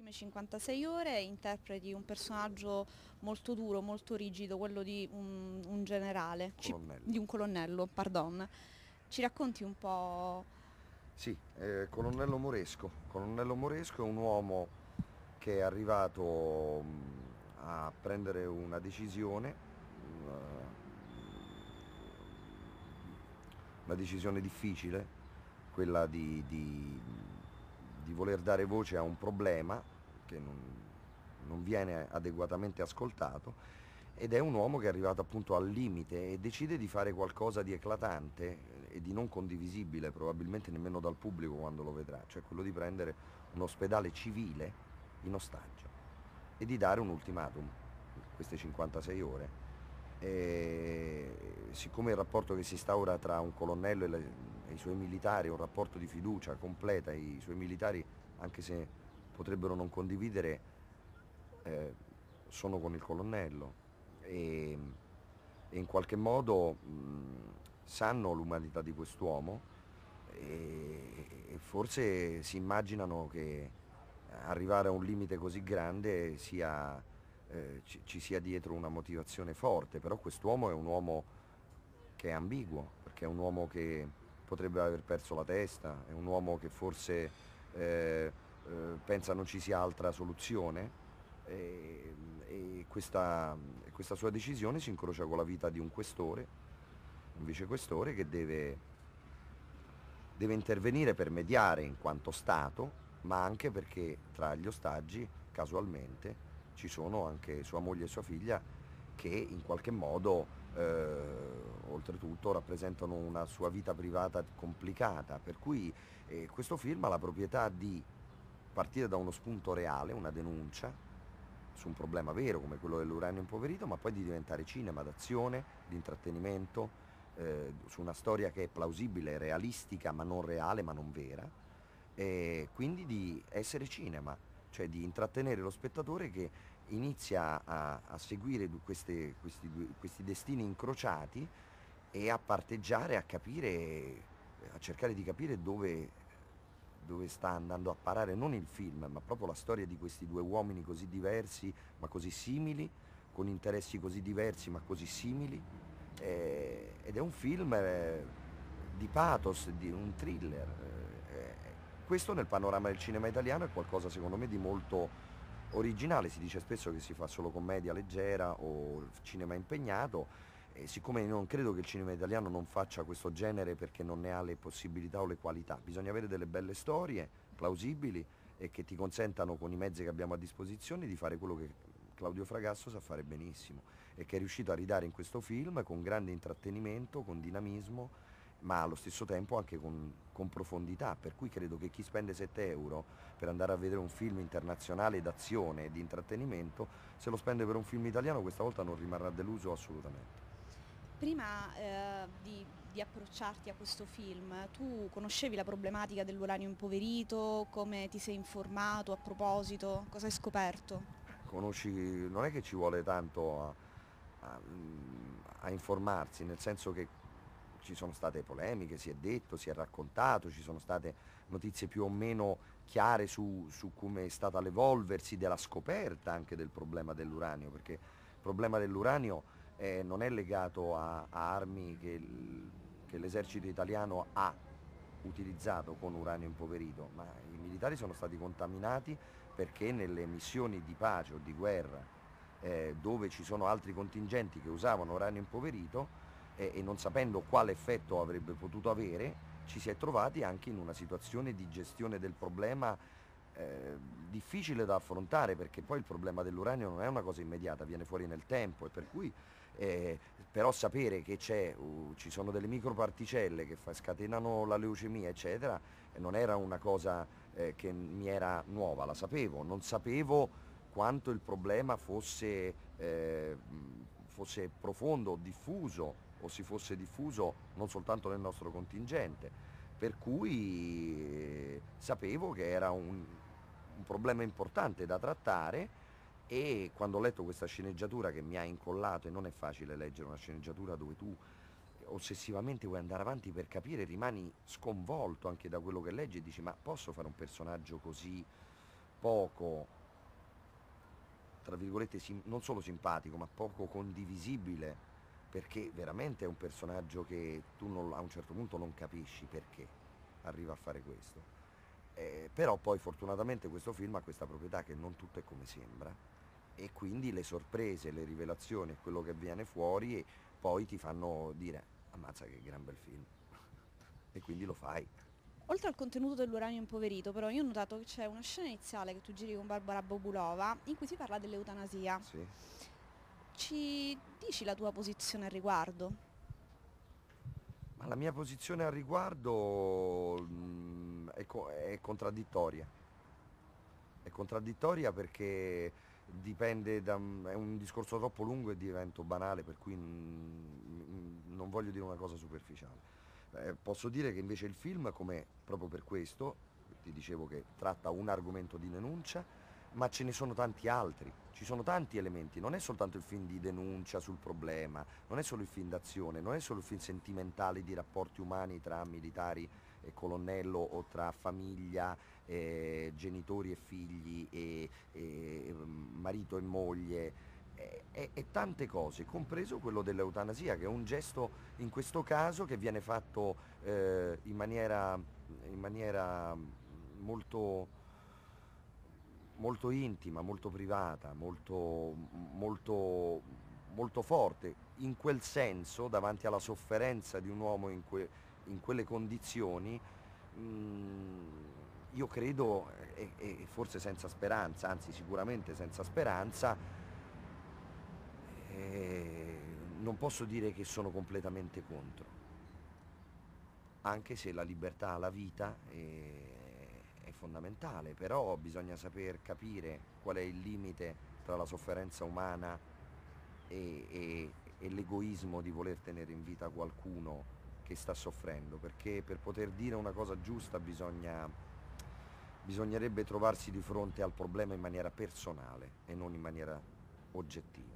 Film 56 ore interpreti un personaggio molto duro, molto rigido, quello di un generale, Colonnello. di un colonnello, pardon. Ci racconti un po'. Sì, Colonnello Moresco. Colonnello Moresco è un uomo che è arrivato a prendere una decisione, una decisione difficile, quella di voler dare voce a un problema che non viene adeguatamente ascoltato, ed è un uomo che è arrivato appunto al limite e decide di fare qualcosa di eclatante e di non condivisibile, probabilmente nemmeno dal pubblico quando lo vedrà, cioè quello di prendere un ospedale civile in ostaggio e di dare un ultimatum, queste 56 ore. E siccome il rapporto che si instaura tra un colonnello e i suoi militari è un rapporto di fiducia completa, i suoi militari, anche se potrebbero non condividere, eh, sono con il colonnello e, e in qualche modo sanno l'umanità di quest'uomo e forse si immaginano che arrivare a un limite così grande ci sia dietro una motivazione forte, però quest'uomo è un uomo che è ambiguo, perché è un uomo che potrebbe aver perso la testa, è un uomo che forse pensa non ci sia altra soluzione e questa sua decisione si incrocia con la vita di un vicequestore che deve intervenire per mediare in quanto Stato, ma anche perché tra gli ostaggi, casualmente, ci sono anche sua moglie e sua figlia che in qualche modo, oltretutto, rappresentano una sua vita privata complicata. Per cui questo film ha la proprietà di partire da uno spunto reale, una denuncia su un problema vero come quello dell'uranio impoverito, ma poi di diventare cinema d'azione, di intrattenimento, su una storia che è plausibile, realistica, ma non reale, ma non vera, e quindi di essere cinema, cioè di intrattenere lo spettatore che inizia a seguire questi destini incrociati e a parteggiare, a capire, a cercare di capire dove sta andando a parare non il film, ma proprio la storia di questi due uomini così diversi, ma così simili, con interessi così diversi, ma così simili. Ed è un film di pathos, di un thriller. Questo nel panorama del cinema italiano è qualcosa secondo me di molto originale. Si dice spesso che si fa solo commedia leggera o cinema impegnato, e siccome io non credo che il cinema italiano non faccia questo genere perché non ne ha le possibilità o le qualità, bisogna avere delle belle storie plausibili e che ti consentano con i mezzi che abbiamo a disposizione di fare quello che Claudio Fragasso sa fare benissimo e che è riuscito a ridare in questo film con grande intrattenimento, con dinamismo, ma allo stesso tempo anche con profondità, per cui credo che chi spende 7 euro per andare a vedere un film internazionale d'azione e di intrattenimento, se lo spende per un film italiano questa volta non rimarrà deluso assolutamente. Prima di approcciarti a questo film, tu conoscevi la problematica dell'uranio impoverito? Come ti sei informato a proposito? Cosa hai scoperto? Non è che ci vuole tanto a informarsi, nel senso che ci sono state polemiche, si è detto, si è raccontato, ci sono state notizie più o meno chiare su come è stata l'evolversi della scoperta anche del problema dell'uranio, perché il problema dell'uranio non è legato a armi che l'esercito italiano ha utilizzato con uranio impoverito, ma i militari sono stati contaminati perché nelle missioni di pace o di guerra dove ci sono altri contingenti che usavano uranio impoverito e non sapendo quale effetto avrebbe potuto avere, ci si è trovati anche in una situazione di gestione del problema difficile da affrontare perché poi il problema dell'uranio non è una cosa immediata, viene fuori nel tempo e per cui però sapere che ci sono delle microparticelle che scatenano la leucemia eccetera non era una cosa che mi era nuova, la sapevo, non sapevo quanto il problema fosse profondo o diffuso o si fosse diffuso non soltanto nel nostro contingente, per cui sapevo che era un problema importante da trattare e quando ho letto questa sceneggiatura che mi ha incollato, e non è facile leggere una sceneggiatura dove tu ossessivamente vuoi andare avanti per capire, rimani sconvolto anche da quello che leggi e dici ma posso fare un personaggio così poco, tra virgolette, non solo simpatico, ma poco condivisibile, perché veramente è un personaggio che tu a un certo punto non capisci perché arriva a fare questo. Però poi fortunatamente questo film ha questa proprietà che non tutto è come sembra e quindi le sorprese, le rivelazioni e quello che viene fuori poi ti fanno dire ammazza che gran bel film e quindi lo fai. Oltre al contenuto dell'uranio impoverito, però, io ho notato che c'è una scena iniziale che tu giri con Barbara Bobulova in cui si parla dell'eutanasia. Sì. Ci dici la tua posizione al riguardo? Ma la mia posizione al riguardo è contraddittoria. È contraddittoria perché dipende da... è un discorso troppo lungo e divento banale, per cui non voglio dire una cosa superficiale. Posso dire che invece il film, come proprio per questo, ti dicevo che tratta un argomento di denuncia, ma ce ne sono tanti altri, ci sono tanti elementi, non è soltanto il film di denuncia sul problema, non è solo il film d'azione, non è solo il film sentimentale di rapporti umani tra militari e colonnello o tra famiglia, genitori e figli e marito e moglie, e tante cose, compreso quello dell'eutanasia, che è un gesto in questo caso che viene fatto in maniera molto, molto intima, molto privata, molto forte. In quel senso, davanti alla sofferenza di un uomo in quelle condizioni, io credo, e forse senza speranza, anzi sicuramente senza speranza, non posso dire che sono completamente contro, anche se la libertà alla vita è fondamentale, però bisogna saper capire qual è il limite tra la sofferenza umana e l'egoismo di voler tenere in vita qualcuno che sta soffrendo, perché per poter dire una cosa giusta bisognerebbe trovarsi di fronte al problema in maniera personale e non in maniera oggettiva.